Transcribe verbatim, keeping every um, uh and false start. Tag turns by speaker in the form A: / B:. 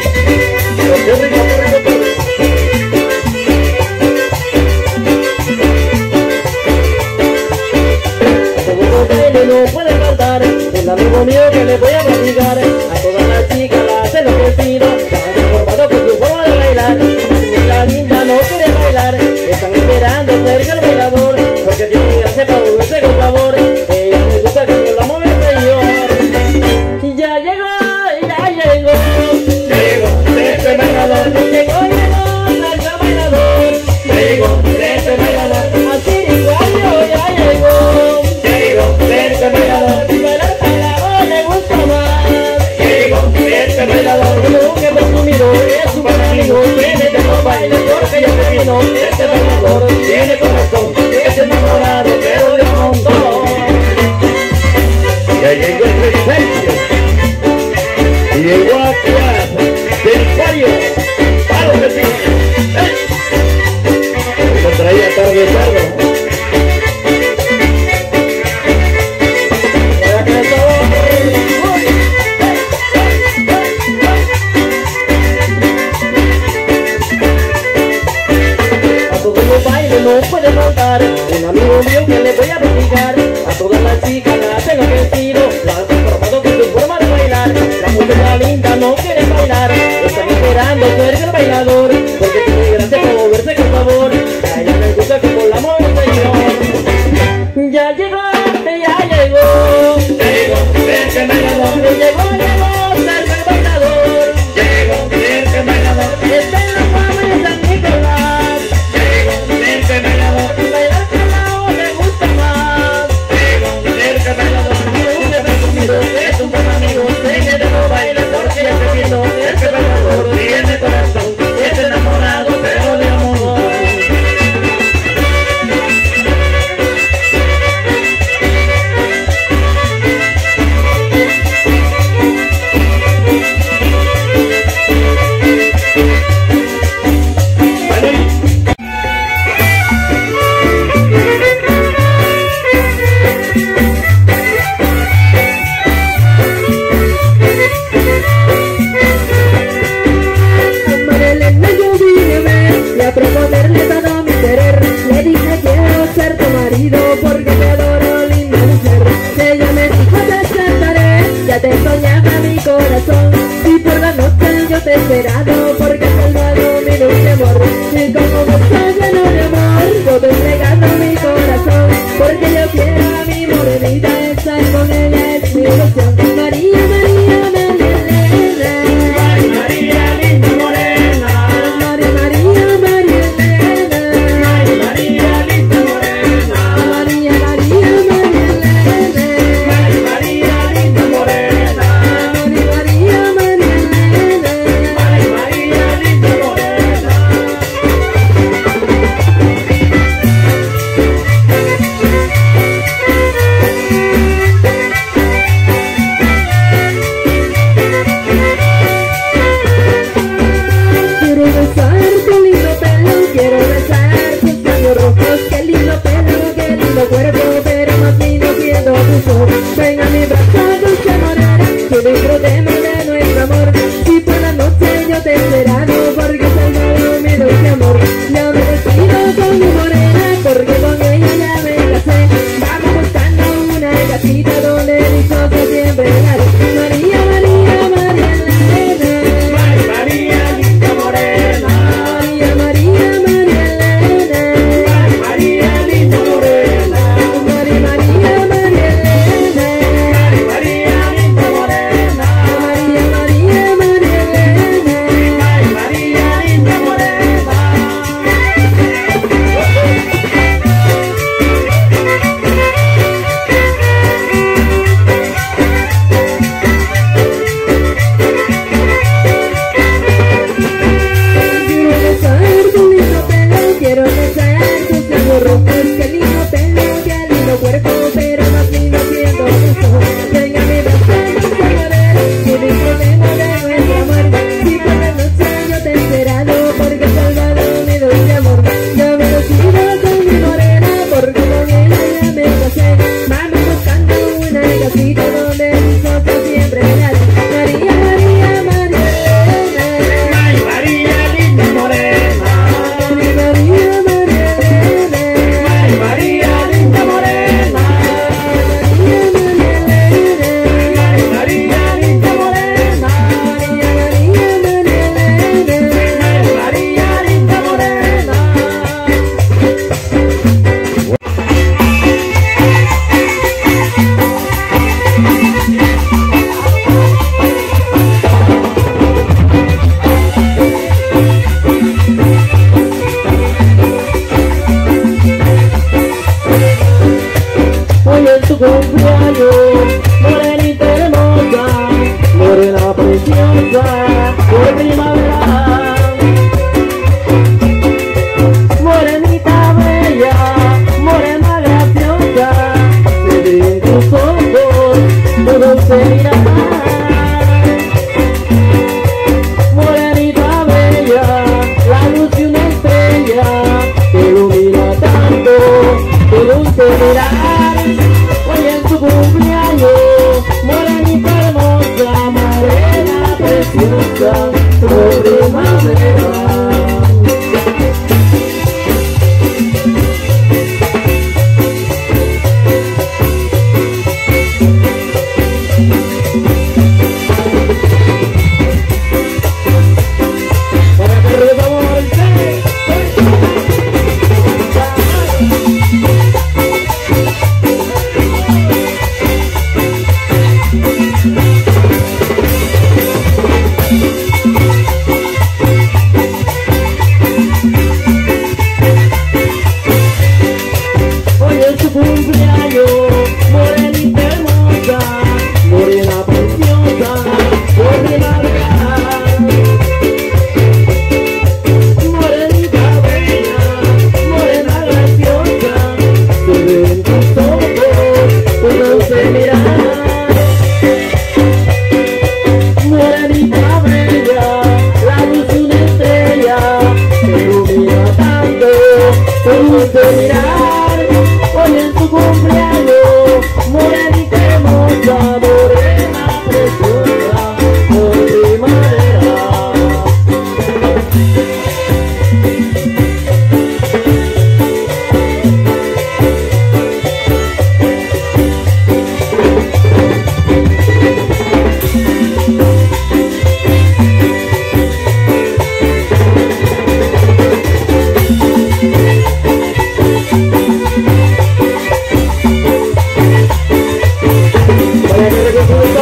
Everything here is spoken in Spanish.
A: No puede cantar, un amigo mío que le voy a platicar. A todas las chicas las he enloquecido, se han transformado con su forma de bailar. Si la linda no quiere bailar, están esperando cerca el bailador, porque tiene gracia para volverse con sabor. Ella me gusta que yo la mueve mejor. Y ya llegó, ya llegó, llegó este bailador, llegó, llegó, salsa bailador, llegó este bailador, así igual yo ya llegó. Este bailador, bailar bailador le gusta más. Llegó este bailador, lo que presumido es su buen amigo. Tiene de los bailes porque ya terminó. Este bailador tiene corazón, es enamorado pero de un montón. Ya llegó el presencia y llegó a actuar del Mario Palo de ti. Lo traía tarde tarde. No puede faltar un amigo mío que le voy a platicar. A todas las chicas las he enloquecido, las han transformado con su forma de bailar. La muchacha linda no quiere bailar, están esperando ser el bailador, porque tiene gracia para moverse con favor. A ella me gusta como la mueve señor. Ya llegó, ya llegó, llegó este bailador, llegó, llegó, salsa el bailador, llegó este bailador, está en la fama de San Nicolás. Bailar calado le gusta más. Cerca bailador, un presumido es un buen amigo. Deje de no bailar porque ya se vino. Este bailador tiene corazón, es enamorado pero de amor. A proponerle todo mi querer, le dije quiero ser tu marido porque te adoro, linda mujer. Ella me dijo te aceptaré, ya te soñaba mi corazón, y por la noche yo te he esperado porque has salvado mi dulce amor. Y como me estoy lleno de amor, yo te he entregado mi corazón, porque yo quiero a mi morenita, estar con ella es mi ilusión. María, María, María Elena, ay María, linda morena, María, María, María Elena, ay María, linda morena, María, María, María Elena, ay María, linda morena, María, María, María Elena, ay María, por primavera. De mirar, hoy en tu cumpleaños, morenita hermosa, morena preciosa, por primavera. We'll be right back.